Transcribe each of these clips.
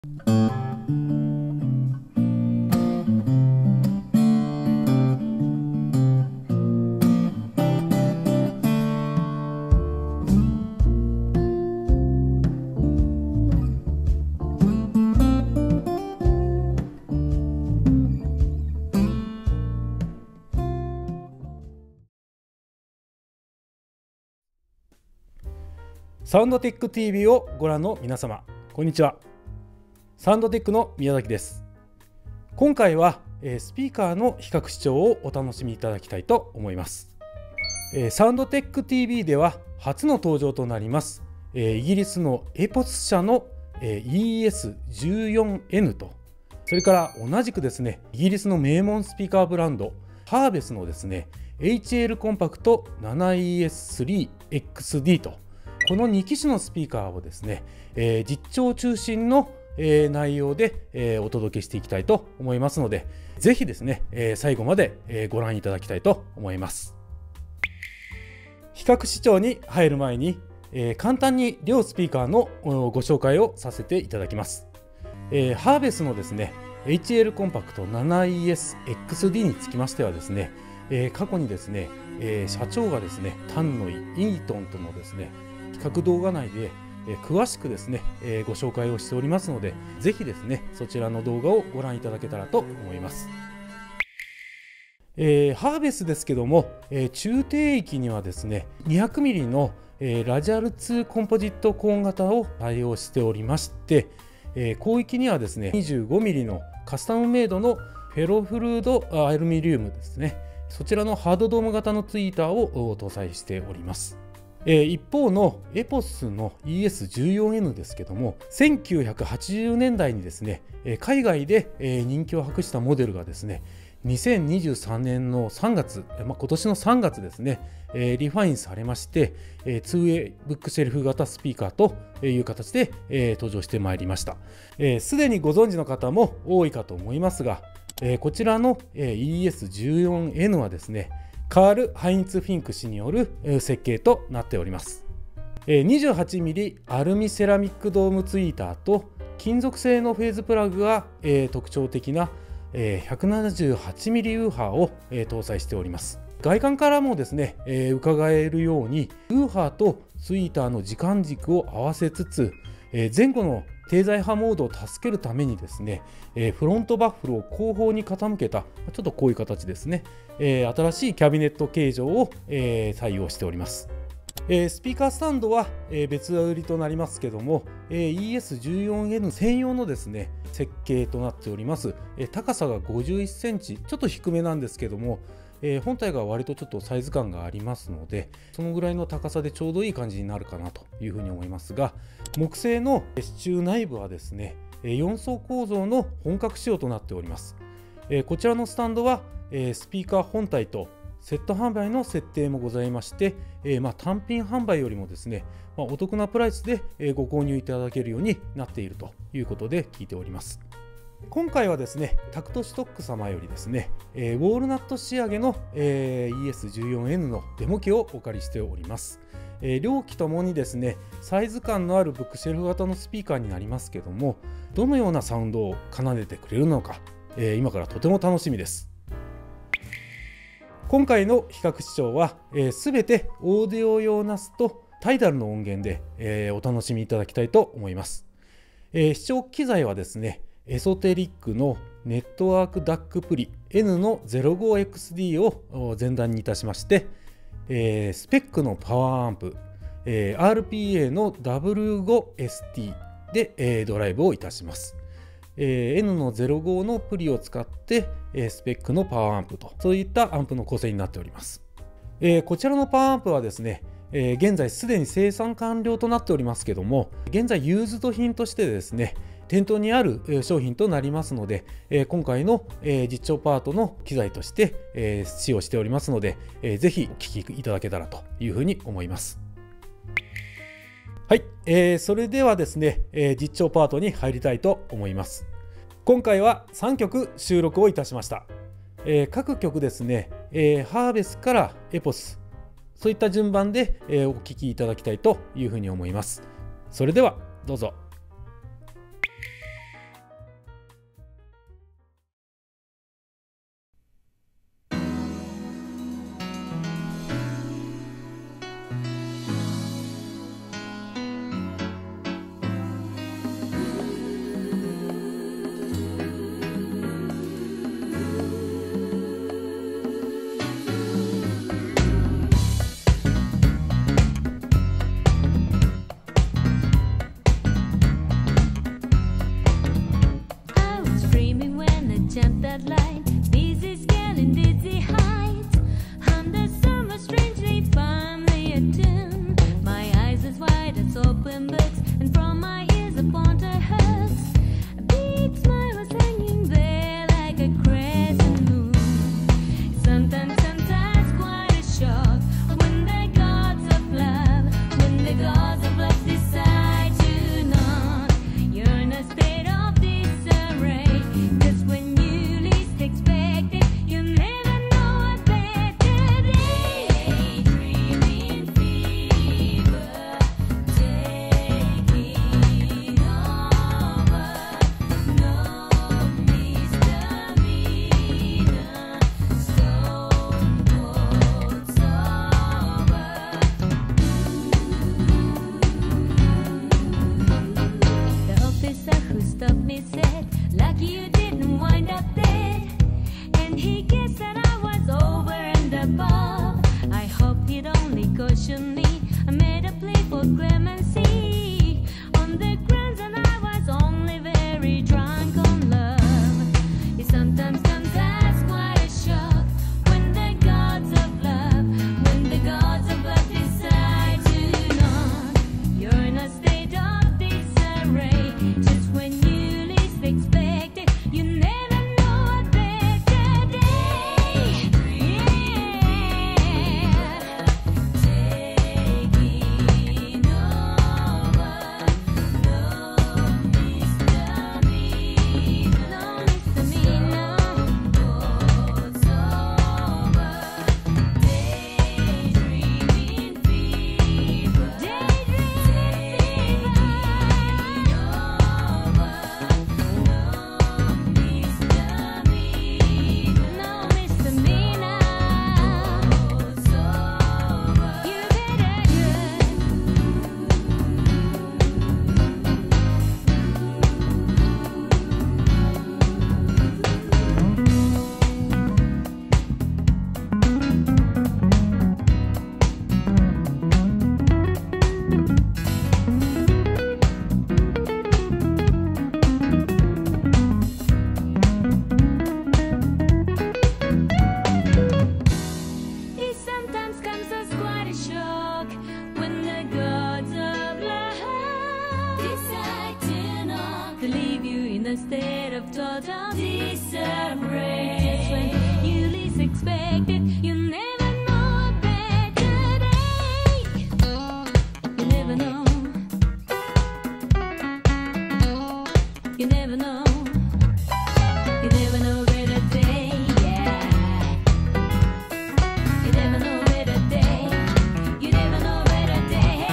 サウンドテック TV をご覧の皆様、こんにちは。サウンドテックの宮崎です。今回はスピーカーの比較視聴をお楽しみいただきたいと思います。サウンドテック TV では初の登場となりますイギリスのエポス社の ES14N と、それから同じくですね、イギリスの名門スピーカーブランドハーベスのですね HL コンパクト 7ES3XD と、この2機種のスピーカーをですね、実聴中心の内容でお届けしていきたいと思いますので、ぜひですね最後までご覧いただきたいと思います。比較視聴に入る前に簡単に両スピーカーのご紹介をさせていただきます。ハーベスのですね HL コンパクト 7ESXD につきましてはですね、過去にですね社長がですね丹野井イートンとのですね比較動画内で詳しくですねご紹介をしておりますので、ぜひですねそちらの動画をご覧いただけたらと思います。ハーベスですけども、中低域にはですね 200mm のラジャル2コンポジット高音型を対応しておりまして、広域にはですね 25mm のカスタムメイドのフェロフルードアルミニウムですね、そちらのハードドーム型のツイーターを搭載しております。一方のエポスの ES14N ですけども、1980年代にですね海外で人気を博したモデルがですね2023年の3月、今年の3月ですねリファインされまして、2way ブックシェルフ型スピーカーという形で登場してまいりました。すでにご存知の方も多いかと思いますが、こちらの ES14N はですねカール・ハインツ・フィンク氏による設計となっております。28mm アルミセラミックドームツイーターと金属製のフェーズプラグが特徴的な 178mm ウーハーを搭載しております。外観からもですね伺えるようにウーハーとツイーターの時間軸を合わせつつ、前後の低材波モードを助けるためにですねフロントバッフルを後方に傾けた、ちょっとこういう形ですね、新しいキャビネット形状を採用しております。スピーカースタンドは別売りとなりますけども ES14N 専用のですね設計となっております。高さが51センチ、ちょっと低めなんですけども、本体が割とちょっとサイズ感がありますので、そのぐらいの高さでちょうどいい感じになるかなというふうに思いますが、木製の支柱内部はですね4層構造の本格仕様となっております。こちらのスタンドはスピーカー本体とセット販売の設定もございまして、単品販売よりもですね、お得なプライスでご購入いただけるようになっているということで聞いております。今回はですねタクトストック様よりですねウォールナット仕上げの ES14N のデモ機をお借りしております。両機ともにですねサイズ感のあるブックシェルフ型のスピーカーになりますけども、どのようなサウンドを奏でてくれるのか、今からとても楽しみです。今回の比較視聴は全てオーディオ用ナスとタイダルの音源でお楽しみいただきたいと思います。視聴機材はですねエソテリックのネットワークダックプリ N の 05XD を前段にいたしまして、スペックのパワーアンプ、RPA の W5ST でドライブをいたします。N の05のプリを使ってスペックのパワーアンプと、そういったアンプの構成になっております。こちらのパワーアンプはですね現在すでに生産完了となっておりますけども、現在ユーズド品としてですね店頭にある商品となりますので、今回の実調パートの機材として使用しておりますので、ぜひお聞きいただけたらというふうに思います。はい、それではですね実調パートに入りたいと思います。今回は3曲収録をいたしました。各曲ですねハーベスからエポス、そういった順番でお聴きいただきたいというふうに思います。それではどうぞ。 stopped me said, lucky you didn't wind up dead. And he guessed that I was over and above. I hope he'd only caution me. I made a plea for clemency on the grounds that I was only very drunk on love. It sometimes comes as quite a shock when the gods of love, when the gods of love decide to not. You're in a state of disarray, just when you least expect it. You never know a better day. Taking over, no misdemeanor, no misdemeanor. Goes over, daydreaming fever, daydreaming fever. No misdemeanor, goes over. You better It sometimes comes as quite a shock when the gods of love decide to not to leave you in a state of total disarray. Just when you least expect it, you never know a better day. You never know. You never know. You never know a better day. Yeah. You never know a better day. You never know a better day.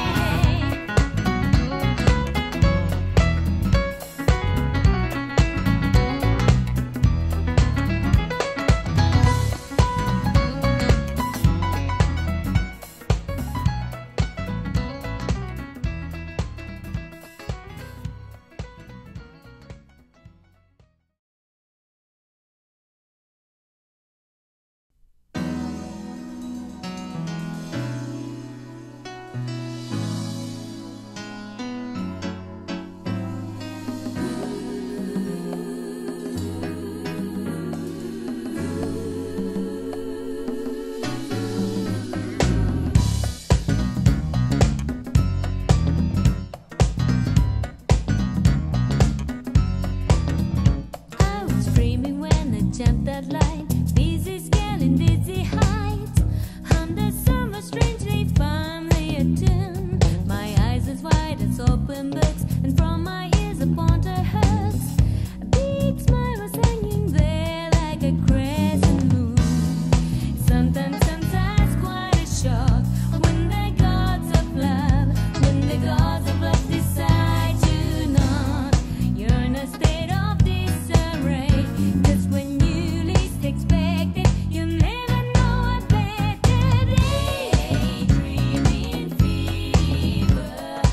I was screaming when I jumped that line. Dizzy scale in dizzy height. Under summer strangely firmly attuned. My eyes as wide as open books, and from my ears a pointer hooks. A big smile was hanging there like a crescent moon. Sometimes quite a shock when the gods of love, when the gods of love decide to not. You're in a state of disarray, just when you least expect it. You never know a better day. Dreaming fever,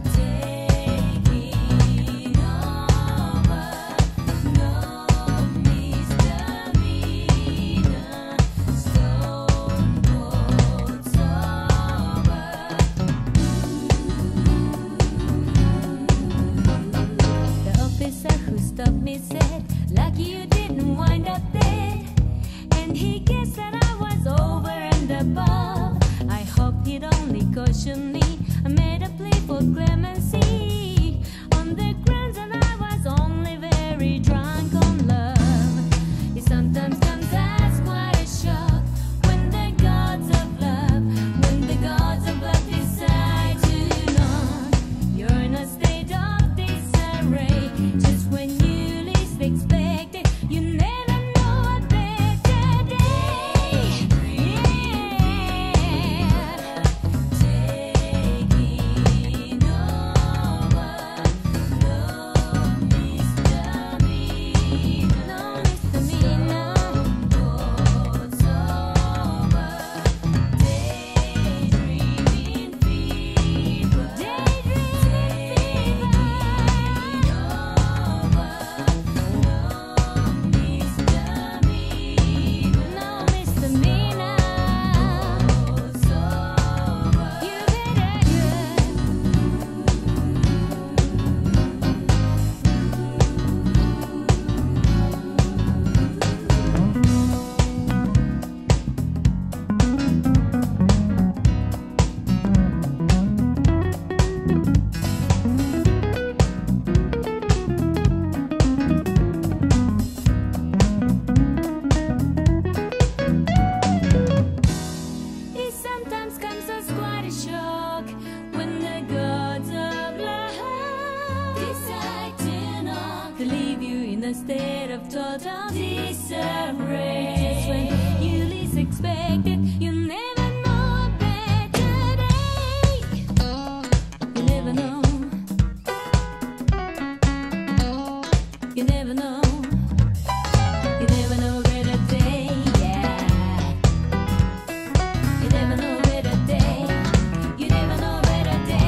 taking over, no misdemeanor, stone cold sober. The officer who stopped me said, lucky you didn't wind up dead. And he guessed that I was over and above. I hope he'd only caution me. I made a plea for clemency on the grounds that I was only very drunk on love. It sometimes comes as quite a shock when the gods of love, when the gods of love decide to not. You're in a state of disarray, just when you least expect it. You never know a better day. Yeah. Taking over, a state of total disarray. Just when you least expect it, you never know a better day. You never know. You never know. You never know a better day. Yeah. You never know a better day. You never know a better day.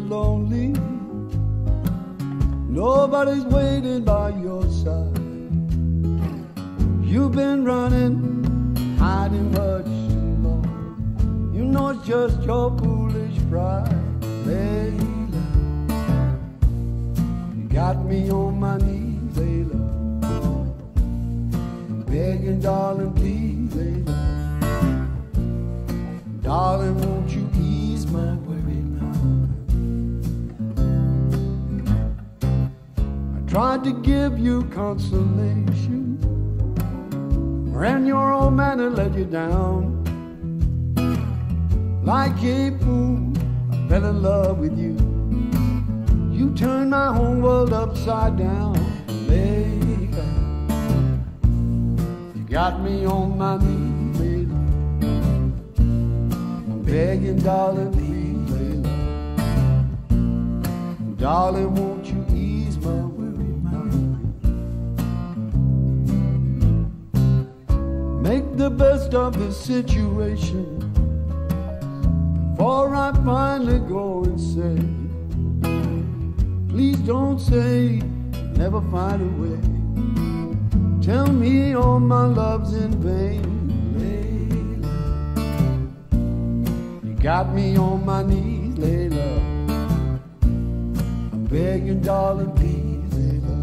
lonely. Nobody's waiting by your side. You've been running, hiding much too long. You know it's just your foolish pride, Layla. You got me on my knees, Layla. I'm begging, darling, please, Layla. Darling, won't you ease my worry mind? I tried to give you consolation, and your old man had let you down. Like a fool, I fell in love with you. You turned my whole world upside down, Layla. You got me on my knees, Layla. I'm begging, darling, please, Layla. Darling, won't you ease my worry mind? Make the best of the situation before I finally go and say, please don't say never find a way. Tell me all my love's in vain, Layla. You got me on my knees, Layla. I'm begging, darling, please, Layla.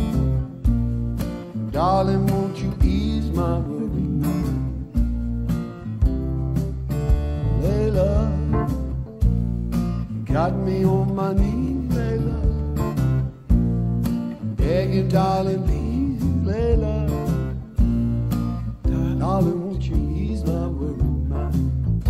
Darling, won't you ease my worry mind? Layla, you got me on my knees, Layla. I'm begging, darling, please, Layla. Darling, won't you ease my worry mind?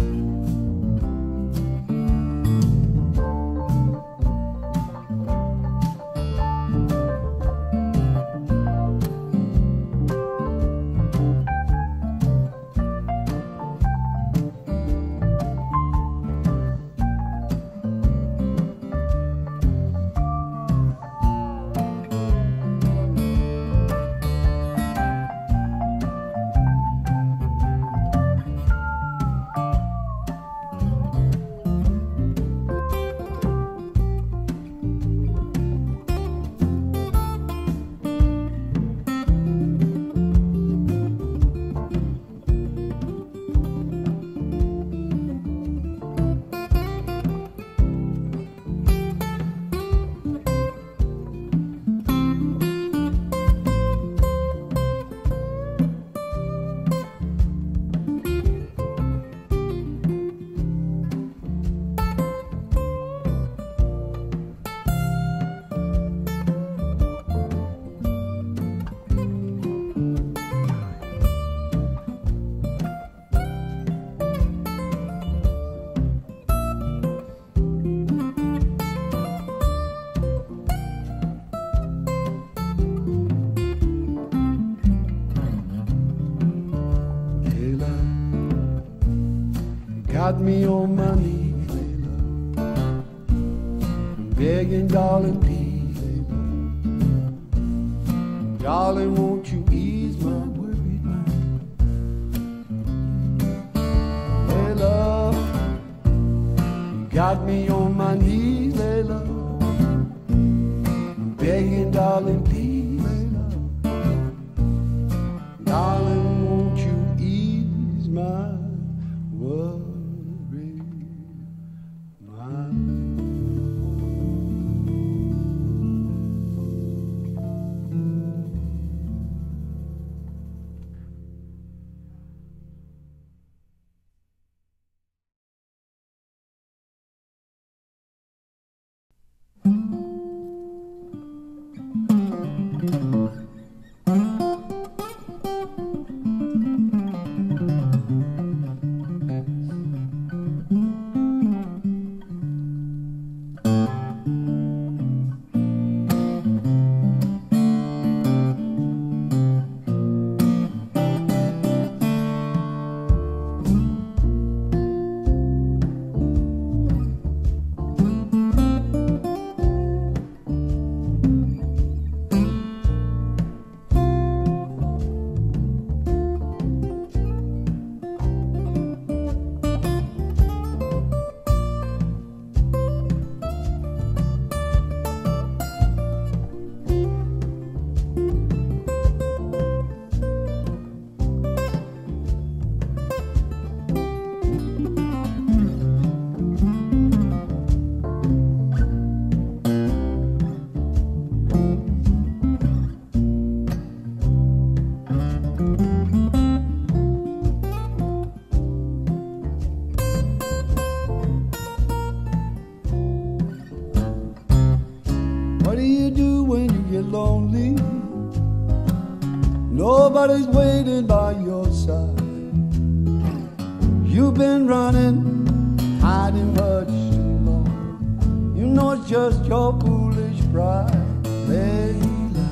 Got me on my knees, Layla. I'm begging, darling, please, Layla. Darling, won't you ease my worried mind? Layla, you got me on my knees, Layla. I'm begging, darling, please, Layla. Darling, won't you ease my worried mind? do you do when you get lonely? Nobody's waiting by your side. You've been running, hiding much too long. You know it's just your foolish pride, Layla.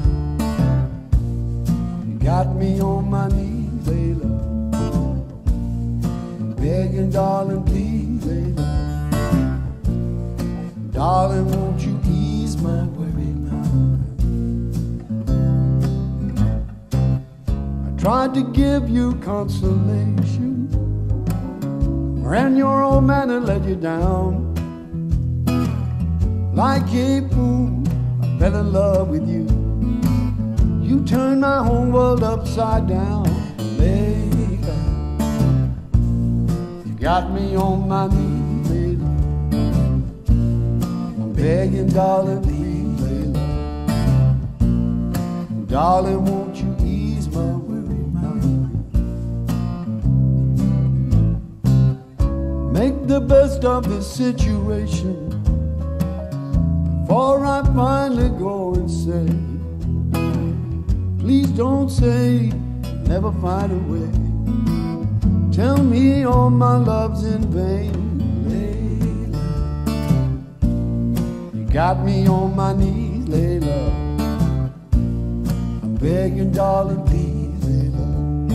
You got me on my knees, Layla, begging, darling, please, Layla. Darling, won't you ease my worry mind? I tried to give you consolation, and your old man had let you down. Like a fool, I fell in love with you. You turned my whole world upside down, Layla. You got me on my knees, Layla, I'm begging, darling, please, Layla. Darling, won't you ease my worry mind? Make the best of this situation before I finally go and say, please don't say never find a way. Tell me all my love's in vain, Layla. You got me on my knees, Layla, I'm begging, darling, please, Layla.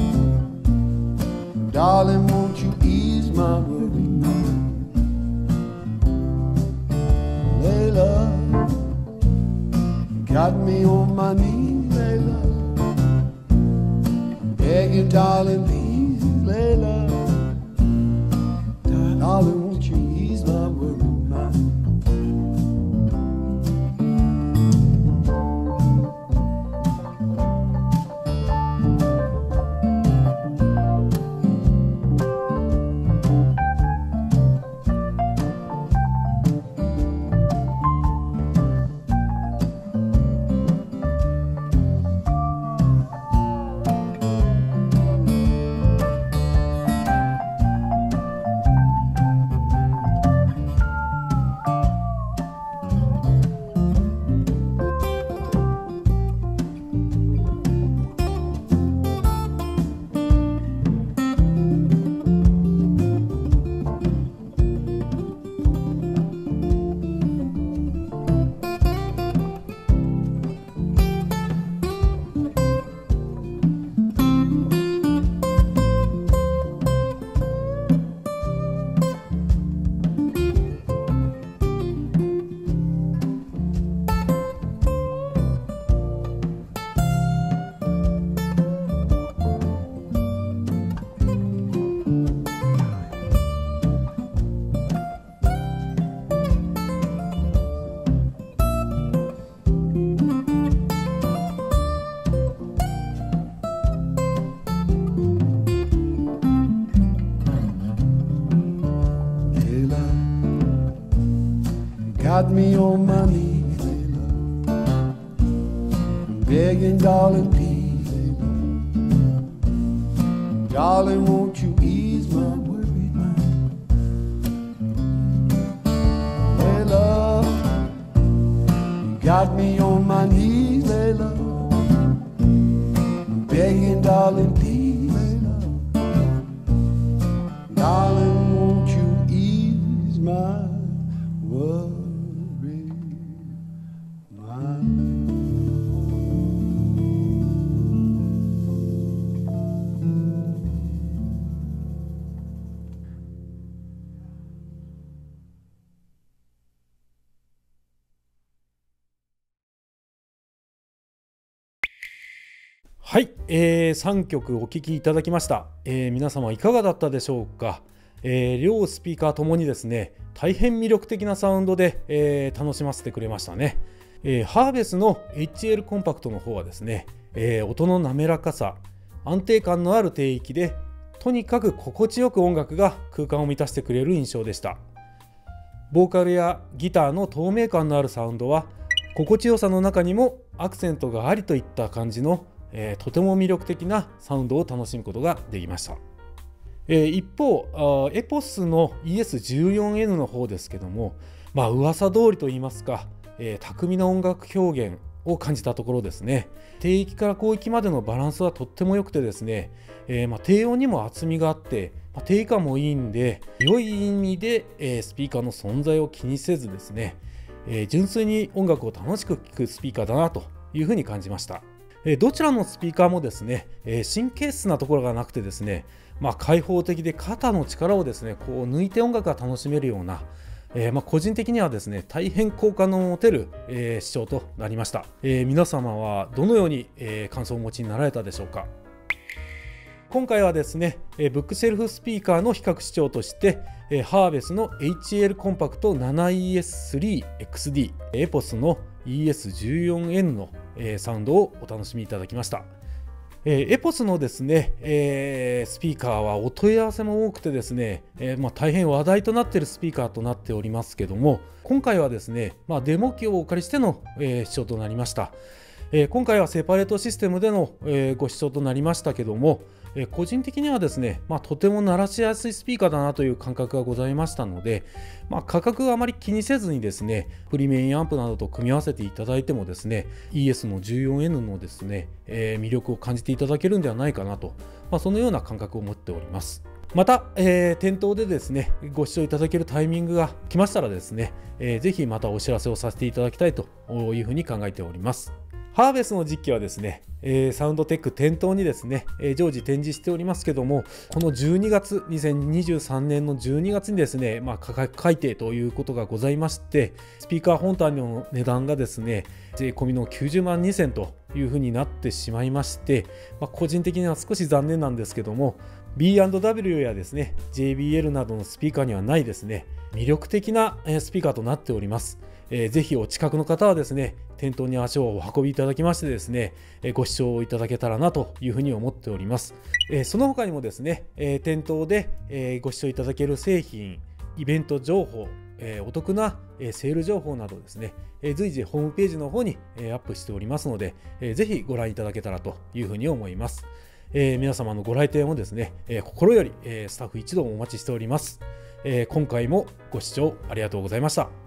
Darling, won't you ease my worry mind? Layla, you got me on my knees, Layla, I'm begging, darling, please, Layla. Darling, won't you ease my worry mind? Got me on my knees, Layla, I'm begging, darling, please, Layla. Darling, won't you ease my worry mind? Layla, you got me on my knees, Layla, I'm begging, darling, please, Layla. Darling, won't you ease my worry mind? はい、3曲お聴きいただきました。皆様いかがだったでしょうか。両スピーカーともにですね、大変魅力的なサウンドで、楽しませてくれましたね。ハーベスの HL コンパクトの方はですね、音の滑らかさ、安定感のある低域で、とにかく心地よく音楽が空間を満たしてくれる印象でした。ボーカルやギターの透明感のあるサウンドは、心地よさの中にもアクセントがありといった感じのとても魅力的なサウンドを楽しむことができました。一方、エポスの ES14N の方ですけども、噂通りといいますか、 巧みな音楽表現を感じたところですね。低域から高域までのバランスはとっても良くてですね、低音にも厚みがあって、低下もいいんで、良い意味で、スピーカーの存在を気にせずですね、純粋に音楽を楽しく聴くスピーカーだなというふうに感じました。どちらのスピーカーもですね、神経質なところがなくてですね、開放的で肩の力をですねこう抜いて音楽が楽しめるような、個人的にはですね大変好感の持てる、視聴となりました。皆様はどのように、感想をお持ちになられたでしょうか。今回はですね、ブックシェルフスピーカーの比較視聴として、ハーベスの HL コンパクト 7ES3XD、エポスの ES14N の、サウンドをお楽しみいただきました。エポスのですね、スピーカーはお問い合わせも多くてですね、大変話題となっているスピーカーとなっておりますけども、今回はですね、デモ機をお借りしての、視聴となりました。今回はセパレートシステムでの、ご視聴となりましたけども、個人的にはですね、とても鳴らしやすいスピーカーだなという感覚がございましたので、価格はあまり気にせずにですね、フリーメインアンプなどと組み合わせていただいてもですね、ES の 14N のですね、魅力を感じていただけるんではないかなと、そのような感覚を持っております。また、店頭でですね、ご視聴いただけるタイミングが来ましたらですね、ぜひまたお知らせをさせていただきたいというふうに考えております。ハーベスの実機はですね、サウンドテック店頭にですね、常時展示しておりますけども、この2023年の12月にですね、価格改定ということがございまして、スピーカー本体の値段がですね、税込みの90万2000というふうになってしまいまして、個人的には少し残念なんですけども、B&W やですね、JBL などのスピーカーにはないですね、魅力的なスピーカーとなっております。ぜひお近くの方はですね、店頭に足をお運びいただきましてですね、ご視聴いただけたらなというふうに思っております。その他にもですね、店頭でご視聴いただける製品、イベント情報、お得なセール情報などですね、随時ホームページの方にアップしておりますので、ぜひご覧いただけたらというふうに思います。皆様のご来店をですね、心よりスタッフ一同お待ちしております。今回もご視聴ありがとうございました。